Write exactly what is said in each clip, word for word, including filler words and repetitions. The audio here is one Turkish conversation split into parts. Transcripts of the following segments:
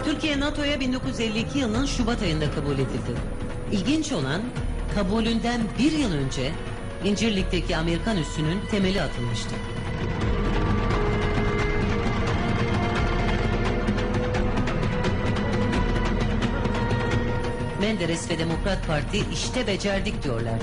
Türkiye NATO'ya bin dokuz yüz elli iki yılının Şubat ayında kabul edildi. İlginç olan, kabulünden bir yıl önce İncirlik'teki Amerikan üssünün temeli atılmıştı. Menderes ve Demokrat Parti işte becerdik diyorlardı.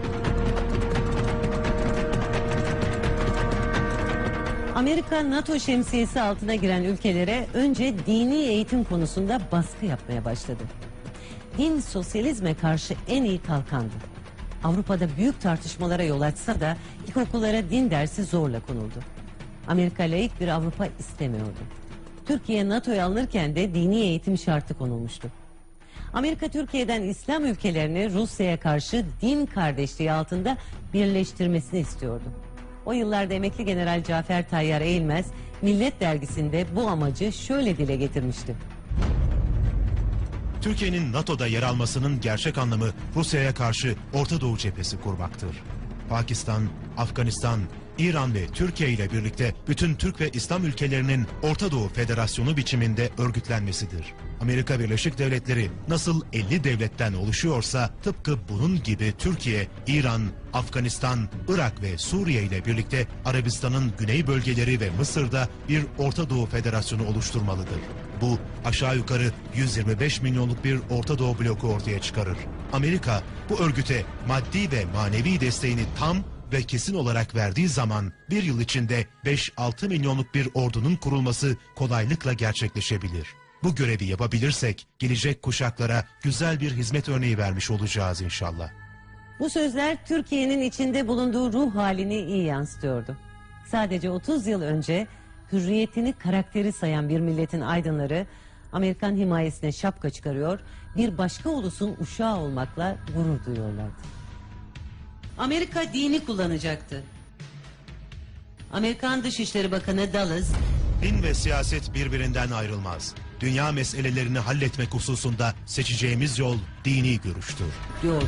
Amerika, NATO şemsiyesi altına giren ülkelere önce dini eğitim konusunda baskı yapmaya başladı. Din sosyalizme karşı en iyi kalkandı. Avrupa'da büyük tartışmalara yol açsa da ilkokullara din dersi zorla konuldu. Amerika laik bir Avrupa istemiyordu. Türkiye NATO'ya alınırken de dini eğitim şartı konulmuştu. Amerika Türkiye'den İslam ülkelerini Rusya'ya karşı din kardeşliği altında birleştirmesini istiyordu. O yıllarda emekli General Cafer Tayyar Eğilmez, Millet dergisinde bu amacı şöyle dile getirmişti. Türkiye'nin NATO'da yer almasının gerçek anlamı Rusya'ya karşı Orta Doğu cephesi kurmaktır. Pakistan, Afganistan, İran ve Türkiye ile birlikte bütün Türk ve İslam ülkelerinin Orta Doğu Federasyonu biçiminde örgütlenmesidir. Amerika Birleşik Devletleri nasıl elli devletten oluşuyorsa tıpkı bunun gibi Türkiye, İran, Afganistan, Irak ve Suriye ile birlikte Arabistan'ın güney bölgeleri ve Mısır'da bir Orta Doğu Federasyonu oluşturmalıdır. Bu aşağı yukarı yüz yirmi beş milyonluk bir Orta Doğu bloku ortaya çıkarır. Amerika bu örgüte maddi ve manevi desteğini tam ve kesin olarak verdiği zaman bir yıl içinde beş altı milyonluk bir ordunun kurulması kolaylıkla gerçekleşebilir. Bu görevi yapabilirsek gelecek kuşaklara güzel bir hizmet örneği vermiş olacağız inşallah. Bu sözler Türkiye'nin içinde bulunduğu ruh halini iyi yansıtıyordu. Sadece otuz yıl önce hürriyetini karakteri sayan bir milletin aydınları Amerikan himayesine şapka çıkarıyor, bir başka ulusun uşağı olmakla gurur duyuyorlardı. Amerika dini kullanacaktı. Amerikan Dışişleri Bakanı Dulles, din ve siyaset birbirinden ayrılmaz. Dünya meselelerini halletmek hususunda seçeceğimiz yol dini görüştür diyordu.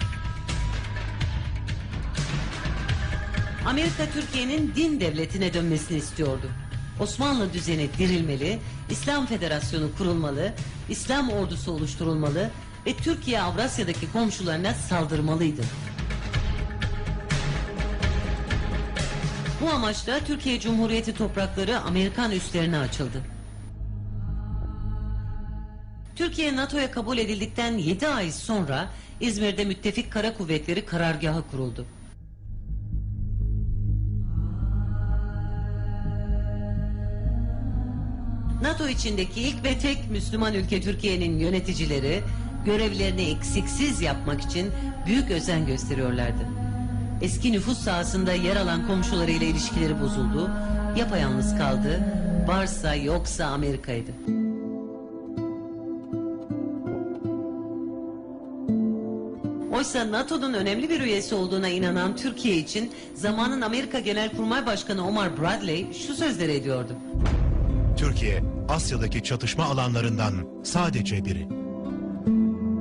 Amerika Türkiye'nin din devletine dönmesini istiyordu. Osmanlı düzeni dirilmeli, İslam Federasyonu kurulmalı, İslam ordusu oluşturulmalı ve Türkiye Avrasya'daki komşularına saldırmalıydı. Bu amaçla Türkiye Cumhuriyeti toprakları Amerikan üslerine açıldı. Türkiye NATO'ya kabul edildikten yedi ay sonra İzmir'de Müttefik Kara Kuvvetleri karargahı kuruldu. NATO içindeki ilk ve tek Müslüman ülke Türkiye'nin yöneticileri görevlerini eksiksiz yapmak için büyük özen gösteriyorlardı. Eski nüfus sahasında yer alan komşularıyla ilişkileri bozuldu, yapayalnız kaldı, varsa yoksa Amerika'ydı. Oysa NATO'nun önemli bir üyesi olduğuna inanan Türkiye için zamanın Amerika Genelkurmay Başkanı Omar Bradley şu sözleri ediyordu. Türkiye, Asya'daki çatışma alanlarından sadece biri.